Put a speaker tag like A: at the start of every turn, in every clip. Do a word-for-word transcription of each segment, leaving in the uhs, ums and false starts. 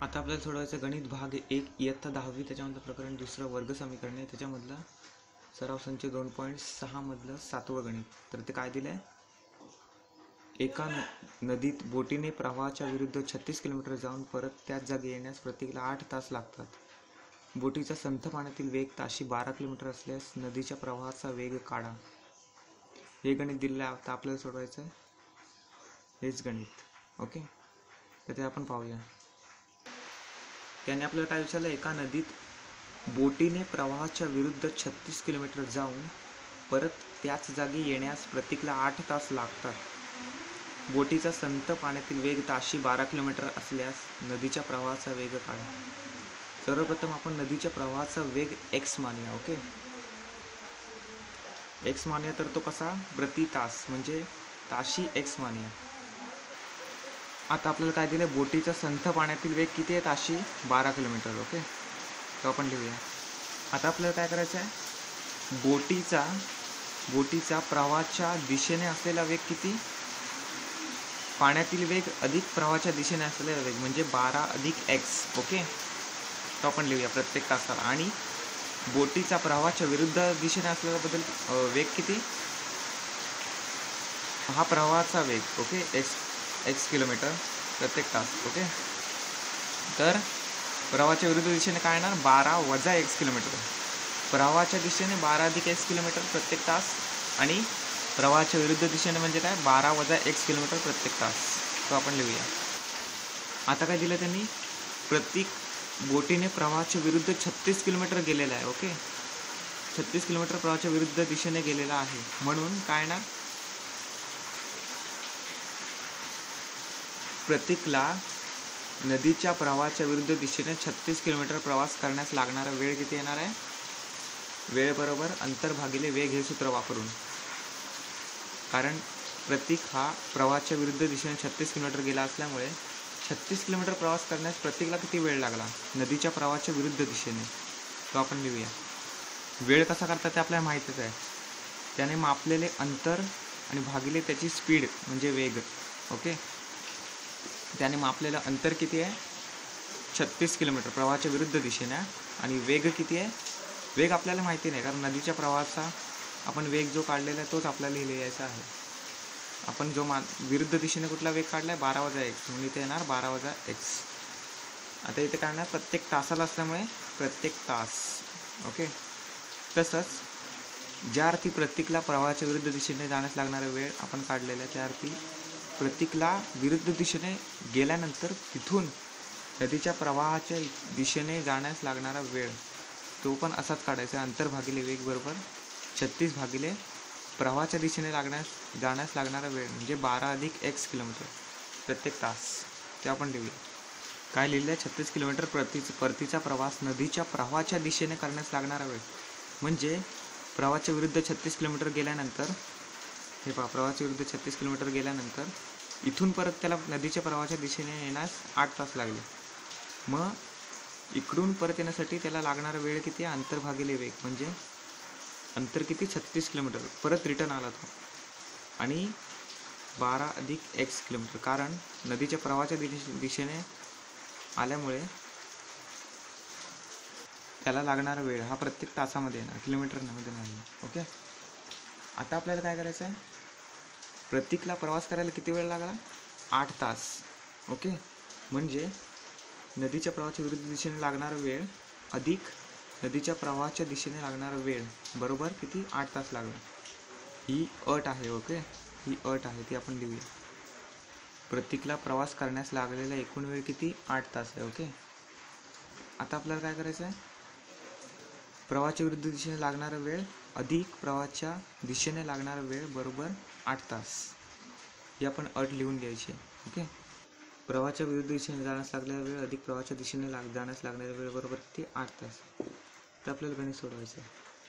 A: आता आपल्याला सोडवायचं गणित भाग एक इयत्ता दहावी, त्याच्यामधलं प्रकरण दुसरं वर्ग समीकरणे, त्याच्यामधलं सराव संच दोन पॉईंट सहा मधलं सातवं गणित. तर ते काय दिलं आहे? एका न नदीत बोटीने प्रवाहाच्या विरुद्ध छत्तीस किलोमीटर जाऊन परत त्याच जागी येण्यास प्रत्येकाला आठ तास लागतात. बोटीचा संथ पाण्यातील वेग ताशी बारा किलोमीटर असल्यास नदीच्या प्रवाहाचा वेग काढा. हे गणित दिलेलं आहे. आता आपल्याला सोडवायचं आहे हेच गणित. ओके, तर ते आपण पाहूया. त्याने आपल्याला काय विचारलं? एका नदीत बोटीने प्रवाहाच्या विरुद्ध छत्तीस किलोमीटर जाऊन परत त्याच जागी येण्यास प्रत्येकाला आठ तास लागतात. बोटीचा संथ पाण्यातील वेग ताशी बारा किलोमीटर असल्यास नदीच्या प्रवाहाचा वेग काढा. सर्वप्रथम आपण नदीच्या प्रवाहाचा वेग एक्स मानूया. ओके, एक्स मानूया. तर तो कसा? प्रति तास, म्हणजे ताशी एक्स मानूया. आता आपल्याला काय दिलं? बोटीचा संथ पाण्यातील वेग किती आहे? ताशी बारा किलोमीटर. ओके, तो आपण लिहूया. आता आपल्याला काय करायचं आहे? बोटीचा बोटीचा प्रवाहाच्या दिशेने असलेला वेग किती? पाण्यातील वेग अधिक प्रवाहाच्या दिशेने असलेला वेग म्हणजे बारा अधिक एक्स. ओके, तो आपण लिहूया प्रत्येक तासाला. आणि बोटीचा प्रवाहाच्या विरुद्ध दिशेने असलेला बदल वेग किती? हा प्रवाहाचा वेग. ओके, एक्स एक्स किलोमीटर प्रत्येक तास. ओके, तर प्रवाहाच्या विरुद्ध दिशेने काय येणार? बारा वजा एक्स किलोमीटर. प्रवाहाच्या दिशेने बारा अधिक एक्स किलोमीटर प्रत्येक तास, आणि प्रवाहाच्या विरुद्ध दिशेने म्हणजे काय? बारा वजा एक्स किलोमीटर प्रत्येक तास. तो आपण लिहूया. आता काय दिलं त्यांनी? प्रत्येक बोटीने प्रवाहाच्या विरुद्ध छत्तीस किलोमीटर गेलेला आहे. ओके, छत्तीस किलोमीटर प्रवाहाच्या विरुद्ध दिशेने गेलेला आहे, म्हणून काय येणार? प्रत्येकाला नदीच्या प्रवाहाच्या विरुद्ध दिशेने छत्तीस किलोमीटर प्रवास करण्यास लागणारा वेळ किती येणार आहे? वेळ बरोबर अंतर भागिले वेग हे सूत्र वापरून. कारण प्रतीक हा प्रवाहाच्या विरुद्ध दिशेने छत्तीस किलोमीटर गेला असल्यामुळे छत्तीस किलोमीटर प्रवास करण्यास प्रत्येकाला किती वेळ लागला नदीच्या प्रवाहाच्या विरुद्ध दिशेने, तो आपण लिहूया. वेळ कसा करतात ते आपल्याला माहीतच आहे. त्याने मापलेले अंतर आणि भागिले त्याची स्पीड म्हणजे वेग. ओके, त्याने मापलेलं अंतर किती आहे? छत्तीस किलोमीटर प्रवाहाच्या विरुद्ध दिशेने, आणि वेग किती आहे? वेग आपल्याला माहिती नाही, कारण नदीच्या प्रवाहाचा आपण वेग जो काढलेला आहे तोच आपल्याला लिहायचा आहे. आपण जो मा विरुद्ध दिशेने कुठला वेग काढला आहे? बारा वजा एक्स, म्हणून इथे येणार बारा वजा एक्स. आता इथे काढणार प्रत्येक तासाला असल्यामुळे प्रत्येक तास. ओके, तसंच ज्या अर्थी प्रत्येकाला प्रवाहाच्या विरुद्ध दिशेने जाण्यास लागणारा वेळ आपण काढलेला आहे, त्या अर्थी प्रत्येकाला विरुद्ध दिशेने गेल्यानंतर तिथून नदीच्या प्रवाहाच्या दिशेने जाण्यास लागणारा वेळ तो पण असाच काढायचा. अंतर भागिले वेग बरोबर छत्तीस भागिले प्रवाहाच्या दिशेने लागण्यास जाण्यास लागणारा वेळ म्हणजे बारा अधिक एक्स किलोमीटर प्रत्येक तास. ते आपण लिहूया. काय लिहिलं आहे? छत्तीस किलोमीटर प्रति परतीचा प्रवास नदीच्या प्रवाहाच्या दिशेने करण्यास लागणारा वेळ म्हणजे प्रवाहाच्या विरुद्ध छत्तीस किलोमीटर गेल्यानंतर, हे पहा, प्रवाहाच्या विरुद्ध छत्तीस किलोमीटर गेल्यानंतर इथून परत त्याला नदीच्या प्रवाहाच्या दिशेने येण्यास आठ तास लागले. मग इकडून परत येण्यासाठी त्याला लागणारा वेळ किती? अंतर भागिले वेग म्हणजे अंतर किती? छत्तीस किलोमीटर. परत रिटर्न आला तो, आणि बारा अधिक एक्स किलोमीटर, कारण नदीच्या प्रवाहाच्या दिशे दिशेने आल्यामुळे त्याला लागणारा वेळ हा प्रत्येक तासामध्ये येणार, किलोमीटरमध्ये नाही. ओके, आता आपल्याला काय करायचं आहे? प्रत्येकाला प्रवास करायला किती वेळ लागला? आठ तास. ओके, म्हणजे नदीच्या प्रवाहाच्या विरुद्ध दिशेने लागणारा वेळ अधिक नदीच्या प्रवाहाच्या दिशेने लागणारा वेळ बरोबर किती? आठ तास लागला. ही अट आहे. ओके, ही अट आहे, ती आपण लिहूया. प्रत्येकाला प्रवास करण्यास लागलेला एकूण वेळ किती? आठ तास आहे. ओके, आता आपल्याला काय करायचं आहे? प्रवाहाच्या विरुद्ध दिशेने लागणारा वेळ अधिक प्रवाहाच्या दिशेने लागणारा वेळ बरोबर आठ तास. ही आपण अट लिहून घ्यायची. ओके, प्रवाहाच्या विरुद्ध दिशेने जाण्यास लागलेला वेळ अधिक प्रवाहाच्या दिशेने लाग जाण्यास लागणारा वेळ बरोबर ते आठ तास. तर आपल्याला गणित सोडवायचं आहे.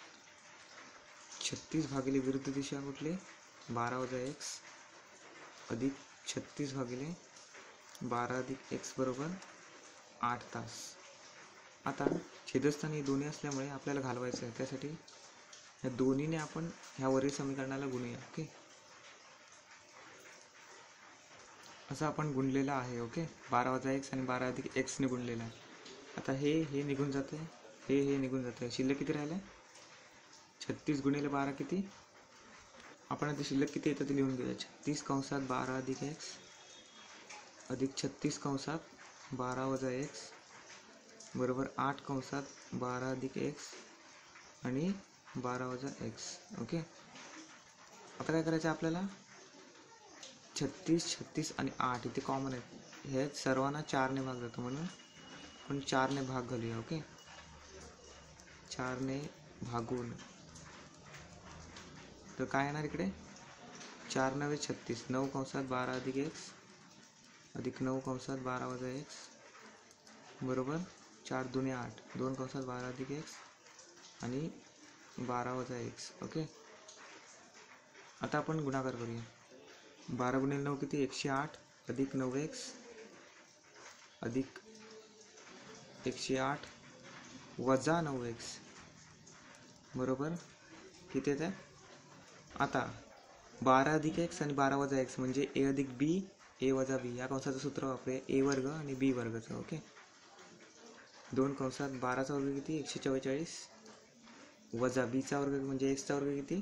A: छत्तीस भागिले विरुद्ध दिशा कुठली? बारा वजा एक्स अधिक छत्तीस भागिले बारा अधिक एक्स बरोबर आठ तास. आता छेदस्थानी दोन्ही असल्यामुळे आपल्याला घालवायचं आहे, त्यासाठी या दोन्हीने आपण ह्या वरील समीकरणाला गुणूया. ओके, असं आपण गुणलेलं आहे. ओके, बारा वजा एक्स आणि बारा अधिक एक्सने गुणलेलं आहे. आता हे हे निघून जाते, हे हे निघून जाते. शिल्लक किती राहिलं? छत्तीस गुणिले बारा किती? आपण आता शिल्लक किती येतं ते लिहून घेऊया. छत्तीस कंसात बारा अधिक एक्स अधिक छत्तीस कंसात बारा वजा एक्स बरोबर आठ कंसात बारा अधिक एक्स आणि बारा वजा एक्स. ओके, आता काय करायचं आपल्याला? छत्तीस छत्तीस आणि आठ इथे कॉमन आहेत. हे सर्वांना चारने भाग जातो म्हणून आपण चारने भाग घालूया. ओके, चारने भागून तर काय येणार इकडे? चार नव्हे छत्तीस. नऊ कंसात बारा अधिक एक्स अधिक नऊ कंसात बारा वजा एक्स बरोबर चार दुने आठ. दोन कंसात बारा अधिक एक्स आणि बारा वजा एक्स. ओके, आता आपण गुणाकार करूया. बारा गुणिले नऊ किती? एकशे आठ अधिक नऊ एक्स अधिक एकशे आठ वजा नऊ एक्स बरोबर किती येत आहे? आता बारा अधिक एक्स आणि बारा वजा एक्स म्हणजे ए अधिक बी ए वजा बी या कंसाचं सूत्र वापरूया. ए वर्ग आणि बी वर्गचं. ओके, दोन कंसात बाराचा वर्ग किती? एकशे चव्वेचाळीस वजा बीचा वर्ग म्हणजे एक्सचा वर्ग किती?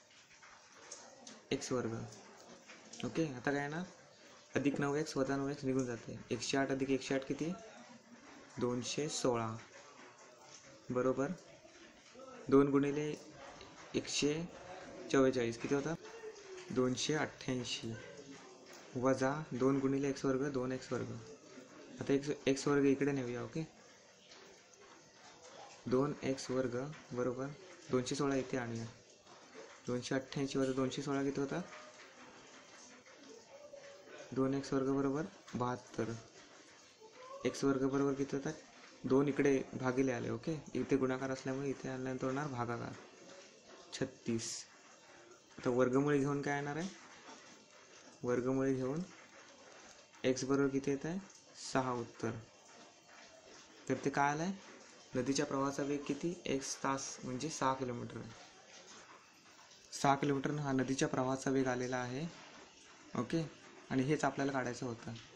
A: एक्स वर्ग. ओके, आता काय ना अधिक नऊ एक्स वजा नऊ एक्स निघून जाते. एकशे आठ अधिक एकशे आठ किती? दोनशे सोळा बरोबर दोन गुणिले एकशे चव्वेचाळीस किती होता? दोनशे अठ्ठ्याऐंशी वजा दोन गुणिले एक्स वर्ग दोन एक्स वर्ग. आता एक्स एक्स वर्ग इकडे नेऊया. ओके, दोन एक्स वर्ग बरोबर दोनशे सोळा इथे आणूया. दोनशे अठ्ठ्याऐंशी वजा दोनशे सोळा किती होता? दोन एक्स वर्ग बरोबर बहात्तर. एक्स वर्ग बरोबर किती होतात? दोन इकडे भागिले आले. ओके, इथे गुणाकार असल्यामुळे इथे आणल्यानंतर होणार भागाकार छत्तीस. आता वर्गमुळे घेऊन काय येणार आहे? वर्गमुळे घेऊन एक्स बरोबर किती येत आहे? सहा उत्तर. तर ते काय आलं आहे? नदीच्या प्रवाहाचा वेग किती? एक्स तास म्हणजे सहा किलोमीटर. सहा किलोमीटर हा नदीच्या प्रवाहाचा वेग आलेला आहे. ओके, आणि हेच आपल्याला काढायचं होतं.